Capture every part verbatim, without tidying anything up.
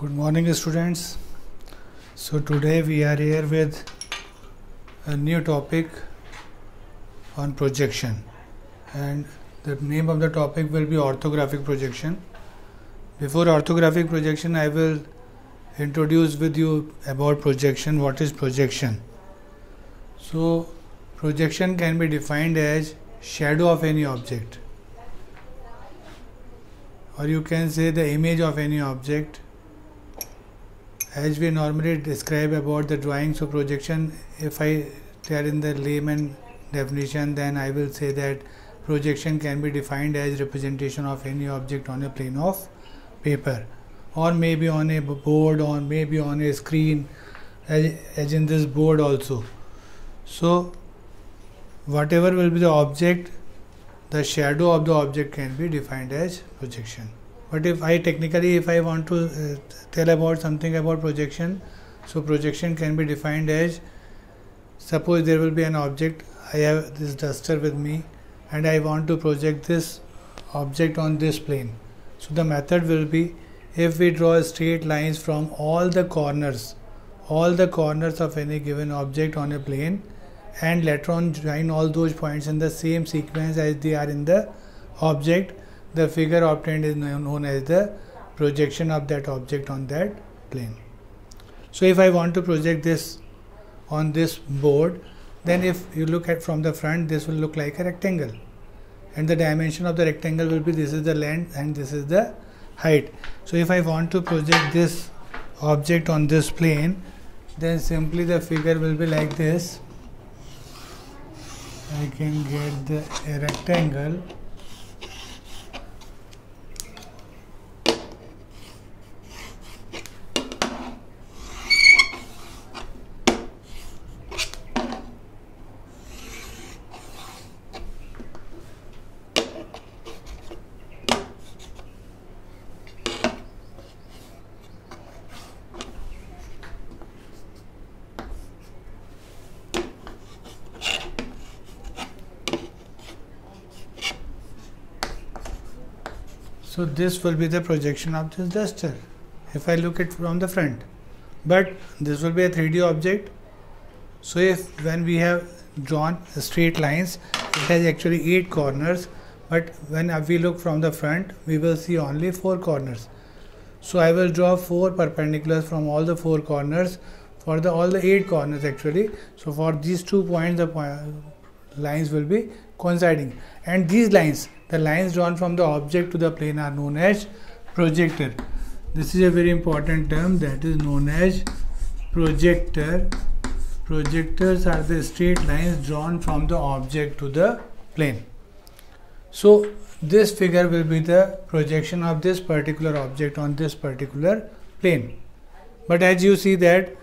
Good morning, students. So today we are here with a new topic on projection, and the name of the topic will be orthographic projection. Before orthographic projection, I will introduce with you about projection. What is projection? So projection can be defined as shadow of any object, or you can say the image of any object. As we normally describe about the drawing, so projection, if I tell in the layman definition, then I will say that projection can be defined as representation of any object on a plane of paper, or maybe on a board, or maybe on a screen, as, as in this board also. So whatever will be the object, the shadow of the object can be defined as projection. But if I technically, if I want to uh, tell about something about projection, so projection can be defined as, suppose there will be an object, I have this duster with me and I want to project this object on this plane. So the method will be, if we draw straight lines from all the corners, all the corners of any given object on a plane, and later on join all those points in the same sequence as they are in the object, the figure obtained is known as the projection of that object on that plane. So if I want to project this on this board, then if you look at from the front, this will look like a rectangle, and the dimension of the rectangle will be, this is the length and this is the height. So if I want to project this object on this plane, then simply the figure will be like this. I can get the a rectangle, so this will be the projection of this duster if I look at from the front. But this will be a three D object. So if when we have drawn straight lines, it has actually eight corners, but when we look from the front, we will see only four corners. So I will draw four perpendiculars from all the four corners for the all the eight corners actually. So for these two points, the point, lines will be coinciding, and these lines, the lines drawn from the object to the plane, are known as projector. This is a very important term, that is known as projector. Projectors are the straight lines drawn from the object to the plane. So this figure will be the projection of this particular object on this particular plane. But as you see that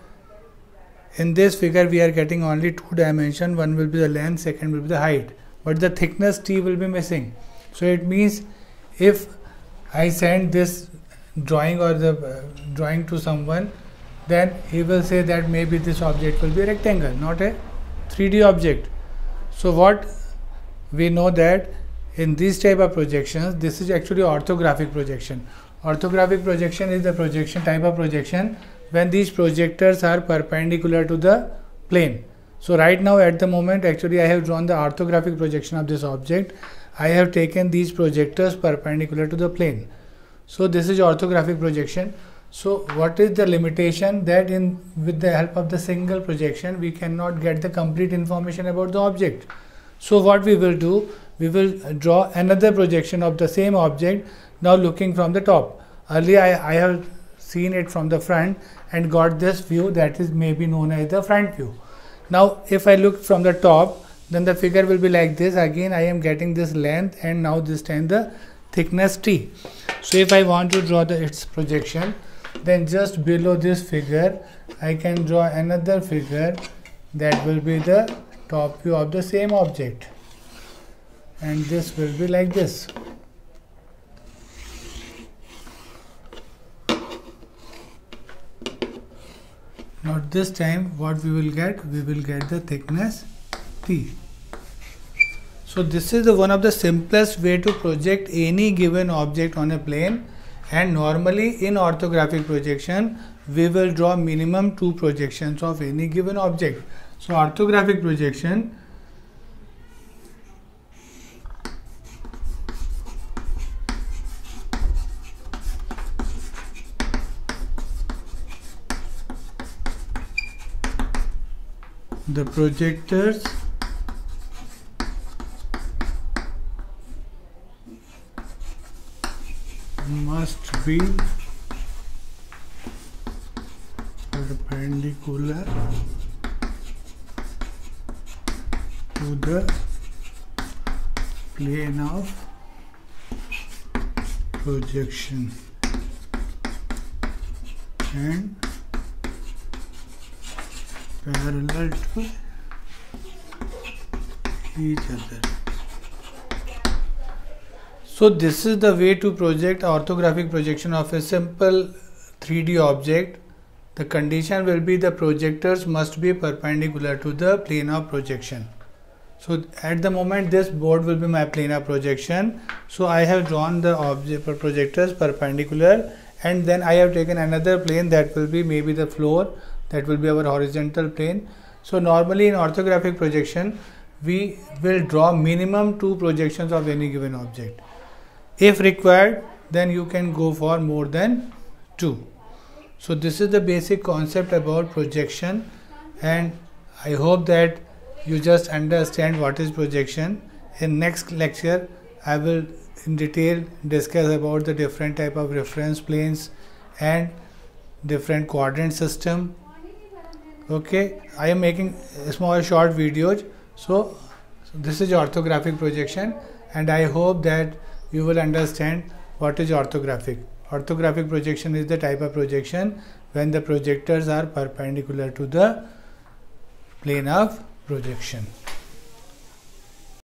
in this figure we are getting only two dimensions, one will be the length, second will be the height, but the thickness T will be missing. So it means if I send this drawing or the uh, drawing to someone, then he will say that maybe this object will be a rectangle, not a three D object. So what we know that in these type of projections, this is actually orthographic projection. Orthographic projection is the projection type of projection when these projectors are perpendicular to the plane. So right now at the moment actually I have drawn the orthographic projection of this object. I have taken these projectors perpendicular to the plane. So this is orthographic projection. So what is the limitation? That in with the help of the single projection we cannot get the complete information about the object. So what we will do, we will draw another projection of the same object, now looking from the top. Earlier I, I have seen it from the front and got this view, that is maybe known as the front view. Now if I look from the top, then the figure will be like this. Again I am getting this length and now this time the thickness T. So if I want to draw the its projection, then just below this figure I can draw another figure that will be the top view of the same object, and this will be like this. Now this time what we will get, we will get the thickness T. So this is the one of the simplest way to project any given object on a plane, And normally in orthographic projection, we will draw minimum two projections of any given object. So orthographic projection, the projectors must be perpendicular to the plane of projection and parallel to each other. So this is the way to project orthographic projection of a simple three D object. The condition will be the projectors must be perpendicular to the plane of projection. So at the moment this board will be my plane of projection. So I have drawn the object projectors perpendicular, and then I have taken another plane that will be maybe the floor, that will be our horizontal plane. So normally in orthographic projection we will draw minimum two projections of any given object. If required, then you can go for more than two. So this is the basic concept about projection, and I hope that you just understand what is projection. In next lecture I will in detail discuss about the different type of reference planes and different quadrant system. Okay, I am making small short videos. So, so this is orthographic projection, and I hope that you will understand what is orthographic. Orthographic projection is the type of projection when the projectors are perpendicular to the plane of projection.